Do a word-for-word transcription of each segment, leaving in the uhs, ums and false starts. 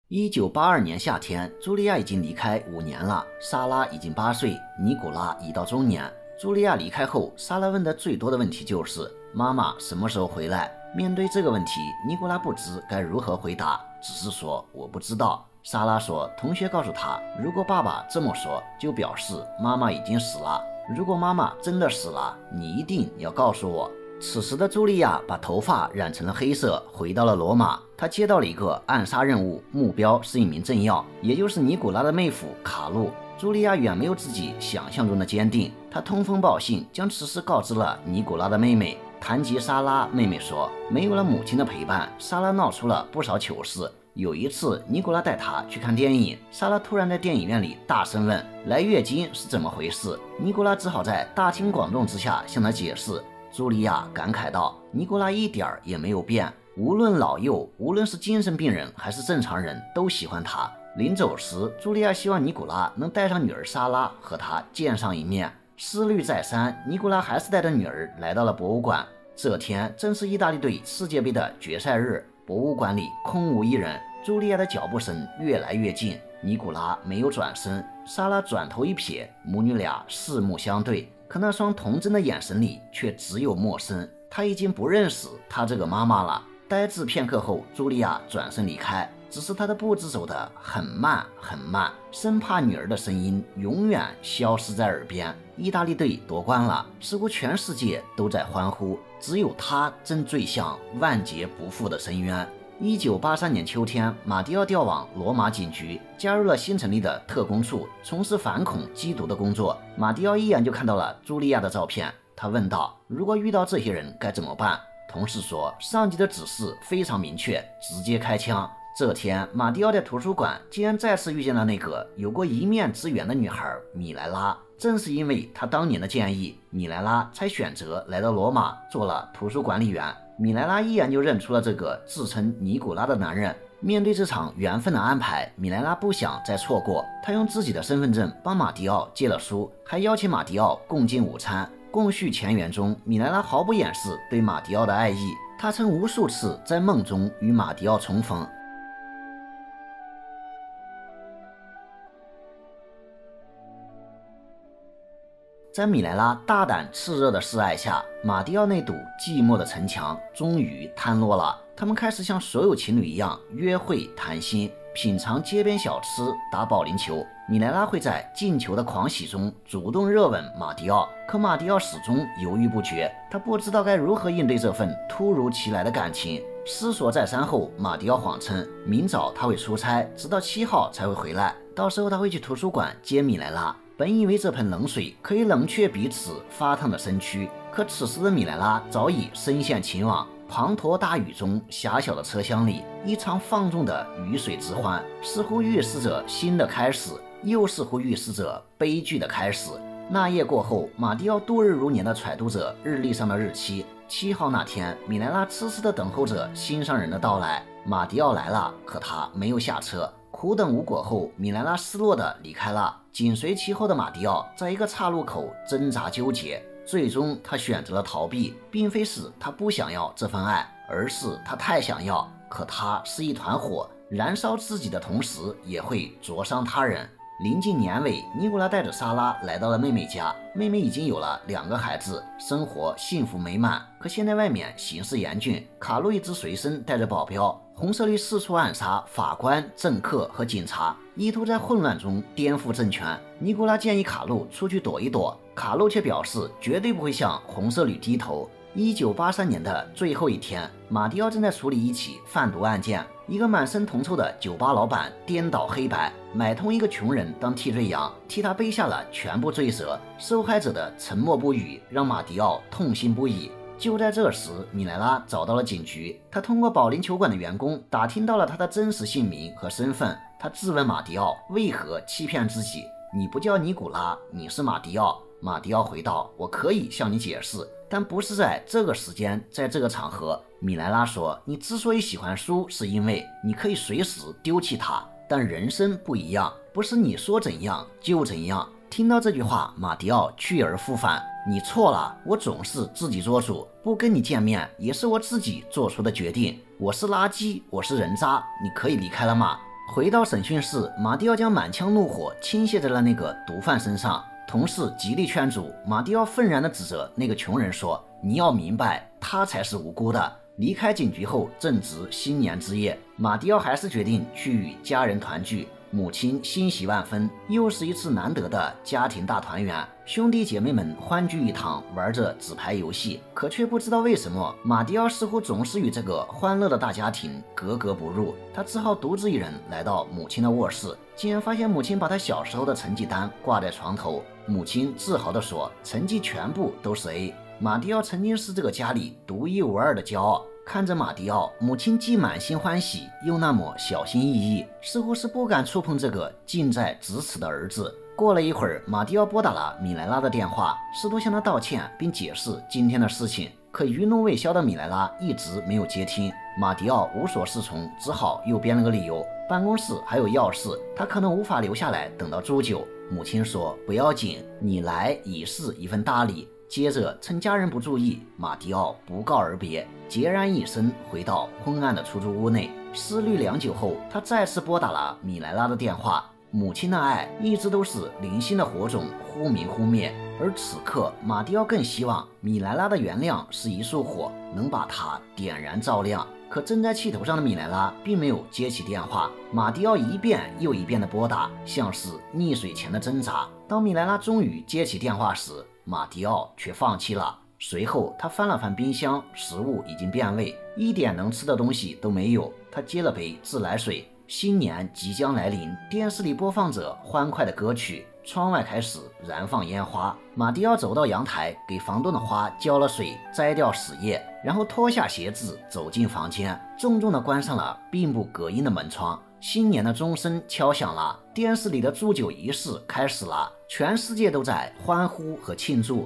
一九八二年夏天，茱莉亚已经离开五年了，莎拉已经八岁，尼古拉已到中年。茱莉亚离开后，莎拉问的最多的问题就是妈妈什么时候回来。面对这个问题，尼古拉不知该如何回答，只是说我不知道。莎拉说，同学告诉他，如果爸爸这么说，就表示妈妈已经死了。如果妈妈真的死了，你一定要告诉我。此时的茱莉亚把头发染成了黑色，回到了罗马。她接到了一个暗杀任务，目标是一名政要，也就是尼古拉的妹夫卡路。茱莉亚远没有自己想象中的坚定，她通风报信，将此事告知了尼古拉的妹妹。谈及莎拉，妹妹说，没有了母亲的陪伴，莎拉闹出了不少糗事。有一次，尼古拉带她去看电影，莎拉突然在电影院里大声问来月经是怎么回事，尼古拉只好在大庭广众之下向她解释。茱莉亚感慨道，尼古拉一点儿也没有变，无论老幼，无论是精神病人还是正常人，都喜欢他。临走时，茱莉亚希望尼古拉能带上女儿莎拉和他见上一面。思虑再三，尼古拉还是带着女儿来到了博物馆。这天正是意大利队世界杯的决赛日，博物馆里空无一人。茱莉亚的脚步声越来越近，尼古拉没有转身，莎拉转头一瞥，母女俩四目相对，可那双童真的眼神里却只有陌生。她已经不认识她这个妈妈了。呆滞片刻后，茱莉亚转身离开，只是她的步子走得很慢很慢，生怕女儿的声音永远消失在耳边。意大利队夺冠了，似乎全世界都在欢呼，只有她正坠向万劫不复的深渊。一九八三年秋天，马迪奥调往罗马警局，加入了新成立的特工处，从事反恐缉毒的工作。马迪奥一眼就看到了茱莉亚的照片，他问道，如果遇到这些人该怎么办？同事说，上级的指示非常明确，直接开枪。这天，马迪奥在图书馆竟然再次遇见了那个有过一面之缘的女孩米莱拉。正是因为他当年的建议，米莱拉才选择来到罗马做了图书管理员。米莱拉一眼就认出了这个自称尼古拉的男人。面对这场缘分的安排，米莱拉不想再错过，她用自己的身份证帮马迪奥借了书，还邀请马迪奥共进午餐。供叙前缘中，米莱拉毫不掩饰对马迪奥的爱意，她曾无数次在梦中与马迪奥重逢。在米莱拉大胆炽热的示爱下，马迪奥那堵寂寞的城墙终于坍落了。他们开始像所有情侣一样约会、谈心、品尝街边小吃、打保龄球。米莱拉会在进球的狂喜中主动热吻马迪奥，可马迪奥始终犹豫不决，他不知道该如何应对这份突如其来的感情。思索再三后，马迪奥谎称明早他会出差，直到七号才会回来，到时候他会去图书馆接米莱拉。本以为这盆冷水可以冷却彼此发烫的身躯，可此时的米莱拉早已深陷情网。滂沱大雨中，狭小的车厢里，一场放纵的鱼水之欢，似乎预示着新的开始，又似乎预示着悲剧的开始。那夜过后，马迪奥度日如年地揣度着日历上的日期。七号那天，米莱拉痴痴地等候着心上人的到来。马迪奥来了，可他没有下车。苦等无果后，米莱拉失落地离开了。紧随其后的马迪奥在一个岔路口挣扎纠结，最终他选择了逃避。并非是他不想要这份爱，而是他太想要。可他是一团火，燃烧自己的同时也会灼伤他人。临近年尾，尼古拉带着莎拉来到了妹妹家。妹妹已经有了两个孩子，生活幸福美满。可现在外面形势严峻，卡路一直随身带着保镖，红色旅四处暗杀法官、政客和警察，意图在混乱中颠覆政权。尼古拉建议卡路出去躲一躲，卡路却表示绝对不会向红色旅低头。一九八三年的最后一天，马迪奥正在处理一起贩毒案件。一个满身铜臭的酒吧老板颠倒黑白，买通一个穷人当替罪羊，替他背下了全部罪责。受害者的沉默不语让马迪奥痛心不已。就在这时，米莱拉找到了警局，他通过保龄球馆的员工打听到了他的真实姓名和身份。他质问马迪奥为何欺骗自己，你不叫尼古拉，你是马迪奥。马迪奥回道，我可以向你解释，但不是在这个时间，在这个场合。米莱拉说，你之所以喜欢书，是因为你可以随时丢弃它，但人生不一样，不是你说怎样就怎样。听到这句话，马迪奥去而复返，你错了，我总是自己做主，不跟你见面也是我自己做出的决定。我是垃圾，我是人渣，你可以离开了吗？ 回到审讯室，马蒂奥将满腔怒火倾泻在了那个毒贩身上。同事极力劝阻，马蒂奥愤然地指责那个穷人说：“你要明白，他才是无辜的。”离开警局后，正值新年之夜，马蒂奥还是决定去与家人团聚。母亲欣喜万分，又是一次难得的家庭大团圆。兄弟姐妹们欢聚一堂，玩着纸牌游戏，可却不知道为什么，马蒂奥似乎总是与这个欢乐的大家庭格格不入。他只好独自一人来到母亲的卧室，竟然发现母亲把他小时候的成绩单挂在床头。母亲自豪地说：“成绩全部都是 A。” 马蒂奥曾经是这个家里独一无二的骄傲。看着马蒂奥，母亲既满心欢喜，又那么小心翼翼，似乎是不敢触碰这个近在咫尺的儿子。过了一会儿，马蒂奥拨打了米莱拉的电话，试图向她道歉并解释今天的事情，可余怒未消的米莱拉一直没有接听。马蒂奥无所适从，只好又编了个理由，办公室还有要事，他可能无法留下来等到祝酒。母亲说：“不要紧，你来已是一份大礼。”接着趁家人不注意，马蒂奥不告而别，孑然一身回到昏暗的出租屋内。思虑良久后，他再次拨打了米莱拉的电话。母亲的爱一直都是零星的火种，忽明忽灭，而此刻马蒂奥更希望米莱拉的原谅是一束火，能把它点燃照亮。可正在气头上的米莱拉并没有接起电话，马蒂奥一遍又一遍的拨打，像是溺水前的挣扎。当米莱拉终于接起电话时，马蒂奥却放弃了。随后他翻了翻冰箱，食物已经变味，一点能吃的东西都没有。他接了杯自来水。新年即将来临，电视里播放着欢快的歌曲，窗外开始燃放烟花。马蒂奥走到阳台，给房东的花浇了水，摘掉死叶，然后脱下鞋子走进房间，重重地关上了并不隔音的门窗。新年的钟声敲响了，电视里的祝酒仪式开始了，全世界都在欢呼和庆祝。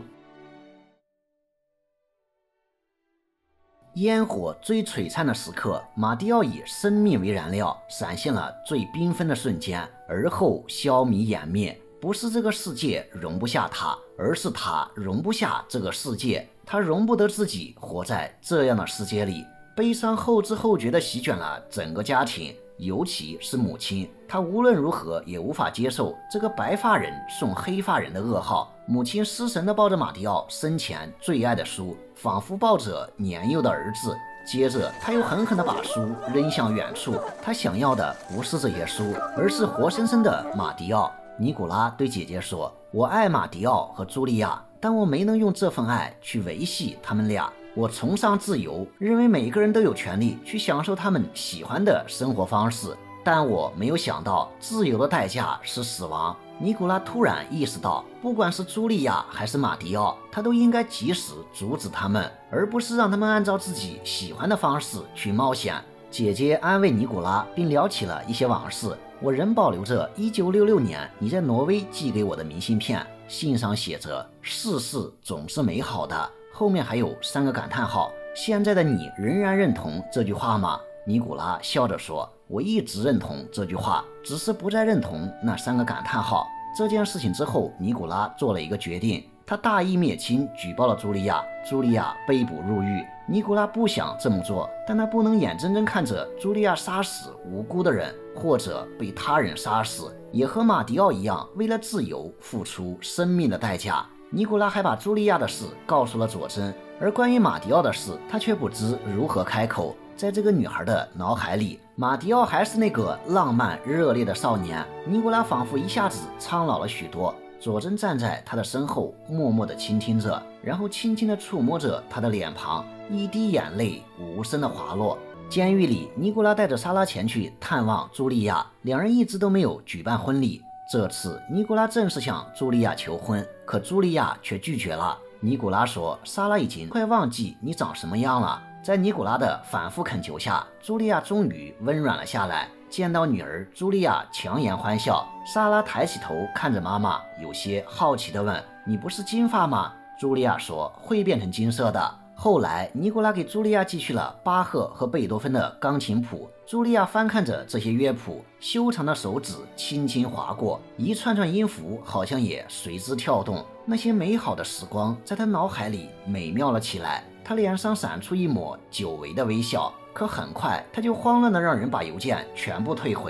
烟火最璀璨的时刻，马蒂奥以生命为燃料，闪现了最缤纷的瞬间，而后消弭湮灭。不是这个世界容不下他，而是他容不下这个世界。他容不得自己活在这样的世界里。悲伤后知后觉地席卷了整个家庭，尤其是母亲。她无论如何也无法接受这个白发人送黑发人的噩耗。母亲失神地抱着马蒂奥生前最爱的书，仿佛抱着年幼的儿子。接着他又狠狠地把书扔向远处。他想要的不是这些书，而是活生生的马蒂奥。尼古拉对姐姐说：“我爱马蒂奥和茱莉亚，但我没能用这份爱去维系他们俩。我崇尚自由，认为每个人都有权利去享受他们喜欢的生活方式，但我没有想到自由的代价是死亡。”尼古拉突然意识到，不管是茱莉亚还是马蒂奥，他都应该及时阻止他们，而不是让他们按照自己喜欢的方式去冒险。姐姐安慰尼古拉，并聊起了一些往事。我仍保留着一九六六年你在挪威寄给我的明信片，信上写着“世事总是美好的”，后面还有三个感叹号。现在的你仍然认同这句话吗？尼古拉笑着说：“我一直认同这句话，只是不再认同那三个感叹号。”这件事情之后，尼古拉做了一个决定，他大义灭亲，举报了茱莉亚。茱莉亚被捕入狱。尼古拉不想这么做，但他不能眼睁睁看着茱莉亚杀死无辜的人，或者被他人杀死，也和马迪奥一样，为了自由付出生命的代价。尼古拉还把茱莉亚的事告诉了佐真，而关于马迪奥的事，他却不知如何开口。在这个女孩的脑海里，马迪奥还是那个浪漫热烈的少年。尼古拉仿佛一下子苍老了许多。佐真站在他的身后，默默地倾听着，然后轻轻地触摸着他的脸庞，一滴眼泪无声地滑落。监狱里，尼古拉带着莎拉前去探望茱莉亚，两人一直都没有举办婚礼。这次，尼古拉正式向茱莉亚求婚，可茱莉亚却拒绝了。尼古拉说：“莎拉已经快忘记你长什么样了。”在尼古拉的反复恳求下，茱莉亚终于温软了下来。见到女儿，茱莉亚强颜欢笑。莎拉抬起头看着妈妈，有些好奇地问：“你不是金发吗？”茱莉亚说：“会变成金色的。”后来，尼古拉给茱莉亚寄去了巴赫和贝多芬的钢琴谱。茱莉亚翻看着这些乐谱，修长的手指轻轻划过，一串串音符好像也随之跳动。那些美好的时光在她脑海里美妙了起来。她脸上闪出一抹久违的微笑，可很快她就慌乱地让人把邮件全部退回。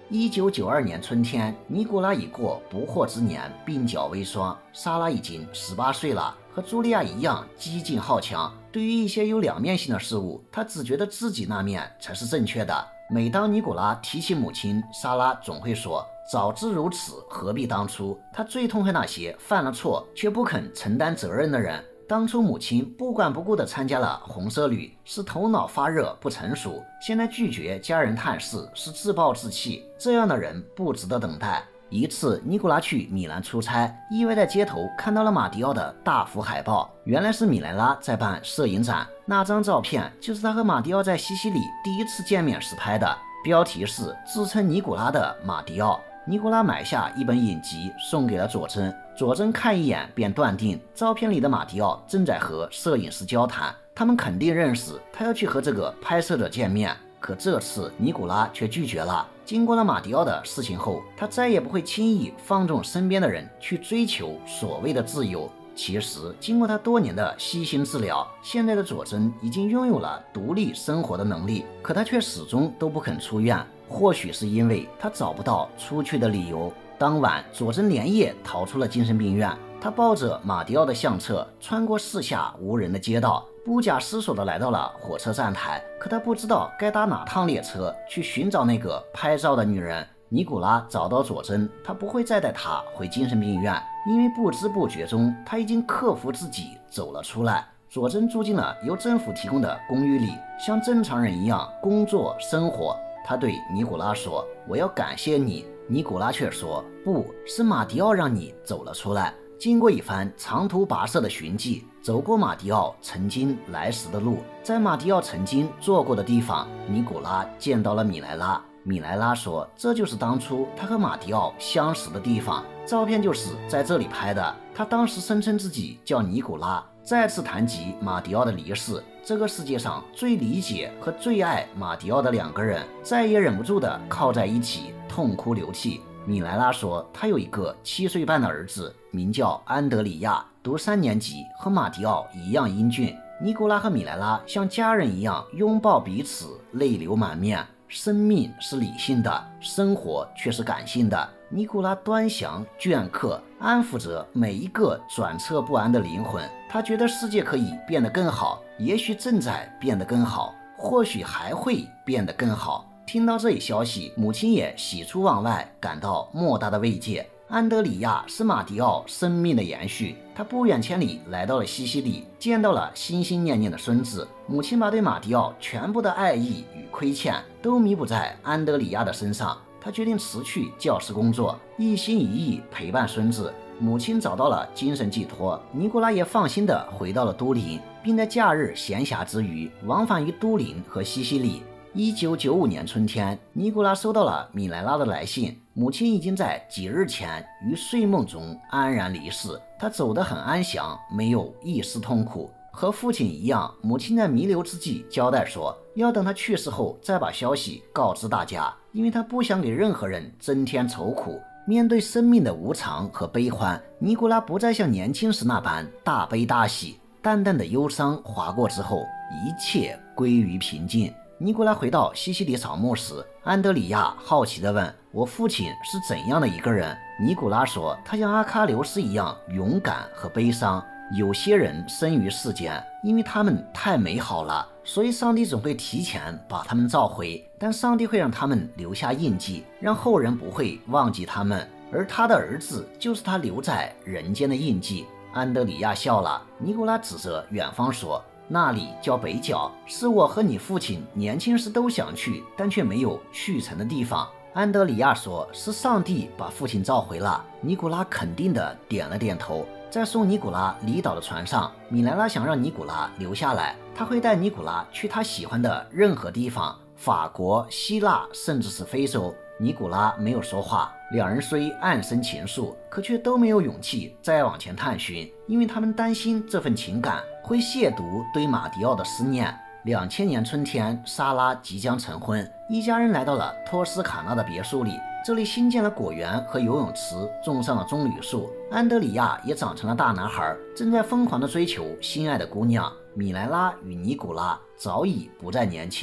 一九九二年春天，尼古拉已过不惑之年，鬓角微霜。莎拉已经十八岁了，和茱莉亚一样激进好强。对于一些有两面性的事物，她只觉得自己那面才是正确的。每当尼古拉提起母亲，莎拉总会说：“早知如此，何必当初？”她最痛恨那些犯了错却不肯承担责任的人。当初母亲不管不顾地参加了红色旅，是头脑发热不成熟；现在拒绝家人探视，是自暴自弃。这样的人不值得等待。一次，尼古拉去米兰出差，意外在街头看到了马迪奥的大幅海报，原来是米莱拉在办摄影展。那张照片就是他和马迪奥在西西里第一次见面时拍的，标题是“自称尼古拉的马迪奥”。尼古拉买下一本影集，送给了佐真。佐真看一眼便断定，照片里的马迪奥正在和摄影师交谈，他们肯定认识，他要去和这个拍摄者见面。可这次尼古拉却拒绝了。经过了马迪奥的事情后，他再也不会轻易放纵身边的人去追求所谓的自由。其实，经过他多年的悉心治疗，现在的佐真已经拥有了独立生活的能力，可他却始终都不肯出院。或许是因为他找不到出去的理由。当晚，佐真连夜逃出了精神病院。他抱着马迪奥的相册，穿过四下无人的街道，不假思索地来到了火车站台。可他不知道该搭哪趟列车去寻找那个拍照的女人。尼古拉找到佐真，他不会再带她回精神病院，因为不知不觉中他已经克服自己走了出来。佐真住进了由政府提供的公寓里，像正常人一样工作生活。他对尼古拉说：“我要感谢你。”尼古拉却说：“不是马迪奥让你走了出来。”经过一番长途跋涉的寻迹，走过马迪奥曾经来时的路，在马迪奥曾经坐过的地方，尼古拉见到了米莱拉。米莱拉说：“这就是当初他和马迪奥相识的地方，照片就是在这里拍的。”他当时声称自己叫尼古拉。再次谈及马迪奥的离世，这个世界上最理解和最爱马迪奥的两个人再也忍不住地靠在一起，痛哭流涕。米莱拉说，他有一个七岁半的儿子，名叫安德里亚，读三年级，和马迪奥一样英俊。尼古拉和米莱拉像家人一样拥抱彼此，泪流满面。生命是理性的，生活却是感性的。尼古拉端详镌刻，安抚着每一个转侧不安的灵魂。他觉得世界可以变得更好，也许正在变得更好，或许还会变得更好。听到这一消息，母亲也喜出望外，感到莫大的慰藉。安德里亚是马迪奥生命的延续，他不远千里来到了西西里，见到了心心念念的孙子。母亲把对马迪奥全部的爱意与亏欠都弥补在安德里亚的身上。他决定辞去教师工作，一心一意陪伴孙子。母亲找到了精神寄托，尼古拉也放心地回到了都灵，并在假日闲暇之余往返于都灵和西西里。一九九五年春天，尼古拉收到了米莱拉的来信，母亲已经在几日前于睡梦中安然离世。她走得很安详，没有一丝痛苦。和父亲一样，母亲在弥留之际交代说，要等他去世后再把消息告知大家，因为他不想给任何人增添愁苦。面对生命的无常和悲欢，尼古拉不再像年轻时那般大悲大喜，淡淡的忧伤划过之后，一切归于平静。尼古拉回到西西里扫墓时，安德里亚好奇地问：“我父亲是怎样的一个人？”尼古拉说：“他像阿喀琉斯一样勇敢和悲伤。有些人生于世间，因为他们太美好了，所以上帝总会提前把他们召回，但上帝会让他们留下印记，让后人不会忘记他们，而他的儿子就是他留在人间的印记。”安德里亚笑了。尼古拉指着远方说：“那里叫北角，是我和你父亲年轻时都想去，但却没有去成的地方。”安德里亚说：“是上帝把父亲召回了。”尼古拉肯定地点了点头。在送尼古拉离岛的船上，米莱拉想让尼古拉留下来，他会带尼古拉去他喜欢的任何地方，法国、希腊，甚至是非洲。尼古拉没有说话，两人虽暗生情愫，可却都没有勇气再往前探寻，因为他们担心这份情感会亵渎对马迪奥的思念。两千年春天，莎拉即将成婚，一家人来到了托斯卡纳的别墅里。这里新建了果园和游泳池，种上了棕榈树。安德里亚也长成了大男孩，正在疯狂地追求心爱的姑娘。米莱拉与尼古拉早已不再年轻。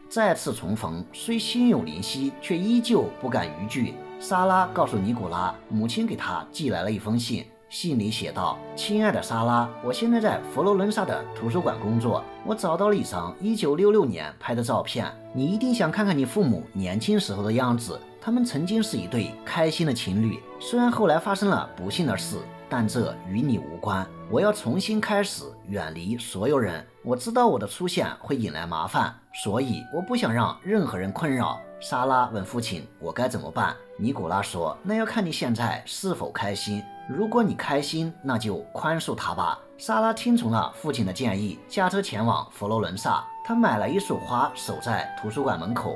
再次重逢，虽心有灵犀，却依旧不敢逾矩。莎拉告诉尼古拉，母亲给他寄来了一封信，信里写道：亲爱的莎拉，我现在在佛罗伦萨的图书馆工作，我找到了一张一九六六年拍的照片，你一定想看看你父母年轻时候的样子。他们曾经是一对开心的情侣，虽然后来发生了不幸的事，但这与你无关。我要重新开始，远离所有人。我知道我的出现会引来麻烦，所以我不想让任何人困扰。莎拉问父亲：我该怎么办？尼古拉说：那要看你现在是否开心。如果你开心，那就宽恕他吧。莎拉听从了父亲的建议，驾车前往佛罗伦萨。她买了一束花，守在图书馆门口。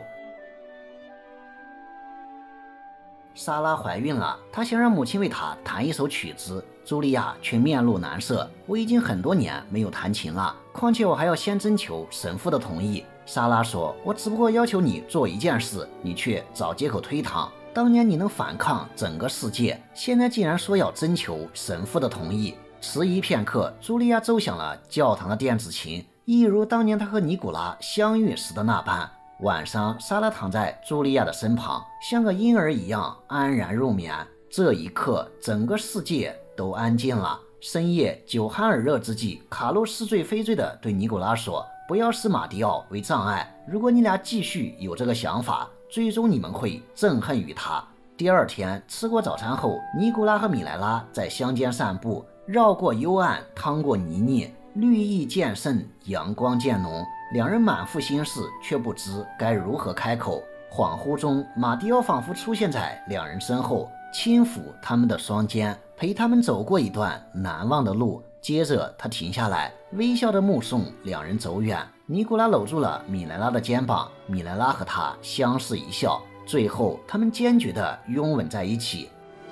莎拉怀孕了，她想让母亲为她弹一首曲子，茱莉亚却面露难色。我已经很多年没有弹琴了，况且我还要先征求神父的同意。莎拉说：我只不过要求你做一件事，你却找借口推搪。当年你能反抗整个世界，现在竟然说要征求神父的同意。迟疑片刻，茱莉亚奏响了教堂的电子琴，一如当年她和尼古拉相遇时的那般。晚上，莎拉躺在茱莉亚的身旁，像个婴儿一样安然入眠。这一刻，整个世界都安静了。深夜，酒酣耳热之际，卡洛似醉非醉地对尼古拉说：不要视马迪奥为障碍，如果你俩继续有这个想法，最终你们会憎恨于他。第二天吃过早餐后，尼古拉和米莱拉在乡间散步，绕过幽暗，趟过泥泞，绿意渐盛，阳光渐浓。两人满腹心事，却不知该如何开口。恍惚中，马迪奥仿佛出现在两人身后，轻抚他们的双肩，陪他们走过一段难忘的路。接着他停下来，微笑地目送两人走远。尼古拉搂住了米莱拉的肩膀，米莱拉和他相视一笑，最后他们坚决地拥吻在一起。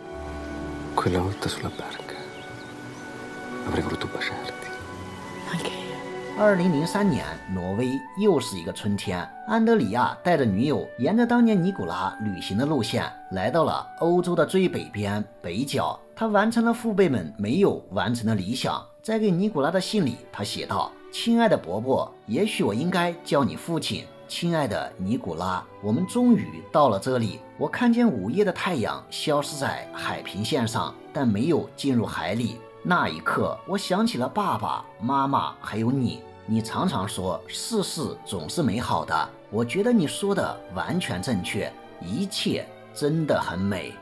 二零零三年，挪威又是一个春天，安德里亚带着女友沿着当年尼古拉旅行的路线，来到了欧洲的最北边北角。他完成了父辈们没有完成的理想。在给尼古拉的信里，他写道：亲爱的伯伯，也许我应该叫你父亲。亲爱的尼古拉，我们终于到了这里。我看见午夜的太阳消失在海平线上，但没有进入海里。那一刻，我想起了爸爸妈妈还有你。你常常说世事总是美好的，我觉得你说的完全正确，一切真的很美。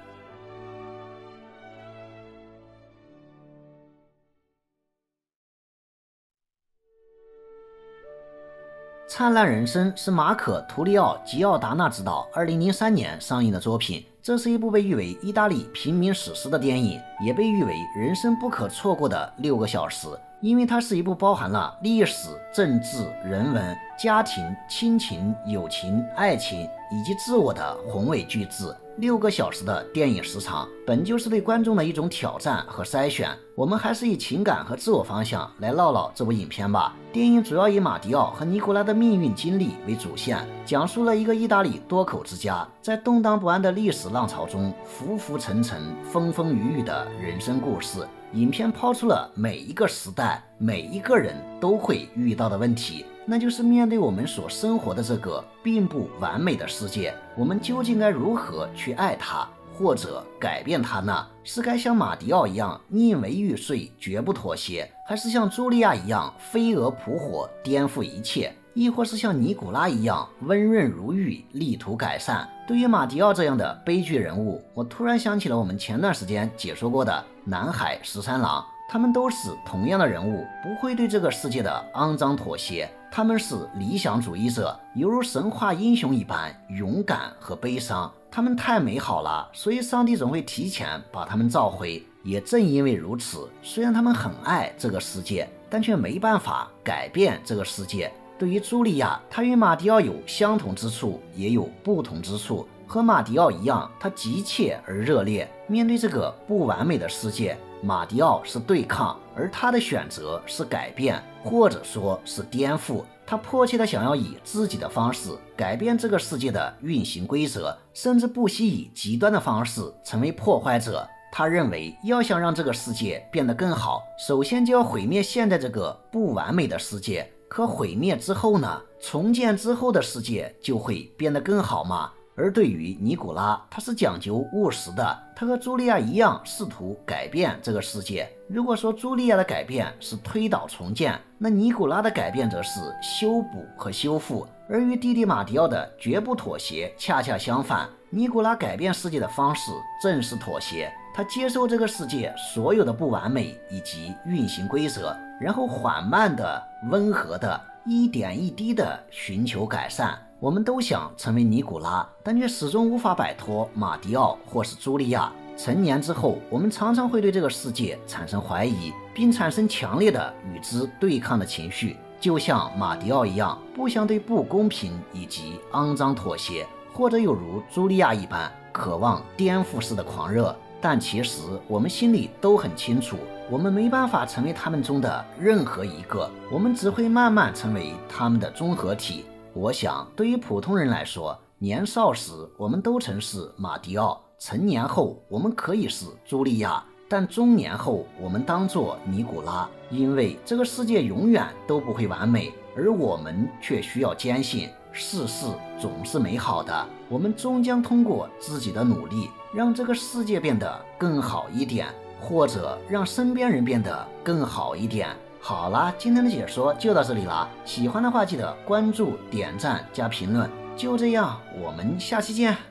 灿烂人生是马可·图利奥·吉奥达纳执导，二零零三年上映的作品。这是一部被誉为意大利平民史诗的电影，也被誉为人生不可错过的六个小时，因为它是一部包含了历史、政治、人文、家庭、亲情、友情、爱情以及自我的宏伟巨制。六个小时的电影时长本就是对观众的一种挑战和筛选，我们还是以情感和自我方向来唠唠这部影片吧。电影主要以马迪奥和尼古拉的命运经历为主线，讲述了一个意大利多口之家在动荡不安的历史浪潮中浮浮沉沉、风风雨雨的人生故事。影片抛出了每一个时代、每一个人都会遇到的问题，那就是面对我们所生活的这个并不完美的世界，我们究竟该如何去爱它，或者改变它呢？是该像马迪奥一样宁为玉碎，绝不妥协，还是像茱莉亚一样飞蛾扑火，颠覆一切？亦或是像尼古拉一样温润如玉，力图改善？对于马迪奥这样的悲剧人物，我突然想起了我们前段时间解说过的南海十三郎，他们都是同样的人物，不会对这个世界的肮脏妥协。他们是理想主义者，犹如神话英雄一般勇敢和悲伤。他们太美好了，所以上帝总会提前把他们召回。也正因为如此，虽然他们很爱这个世界，但却没办法改变这个世界。对于茱莉亚，她与马迪奥有相同之处，也有不同之处。和马迪奥一样，她急切而热烈。面对这个不完美的世界，马迪奥是对抗，而他的选择是改变，或者说是颠覆。他迫切地想要以自己的方式改变这个世界的运行规则，甚至不惜以极端的方式成为破坏者。他认为，要想让这个世界变得更好，首先就要毁灭现在这个不完美的世界。 可毁灭之后呢？重建之后的世界就会变得更好吗？而对于尼古拉，他是讲究务实的，他和茱莉亚一样，试图改变这个世界。如果说茱莉亚的改变是推倒重建，那尼古拉的改变则是修补和修复。而与弟弟马迪奥的绝不妥协恰恰相反，尼古拉改变世界的方式正是妥协。他接受这个世界所有的不完美以及运行规则，然后缓慢的、温和的、一点一滴的寻求改善。我们都想成为尼古拉，但却始终无法摆脱马迪奥或是茱莉亚。成年之后，我们常常会对这个世界产生怀疑，并产生强烈的与之对抗的情绪，就像马迪奥一样，不想对不公平以及肮脏妥协，或者有如茱莉亚一般，渴望颠覆式的狂热。但其实我们心里都很清楚，我们没办法成为他们中的任何一个，我们只会慢慢成为他们的综合体。我想对于普通人来说，年少时我们都曾是马迪奥，成年后我们可以是茱莉亚，但中年后我们当作尼古拉，因为这个世界永远都不会完美，而我们却需要坚信世事总是美好的，我们终将通过自己的努力让这个世界变得更好一点，或者让身边人变得更好一点。好啦，今天的解说就到这里了，喜欢的话记得关注、点赞加评论。就这样，我们下期见。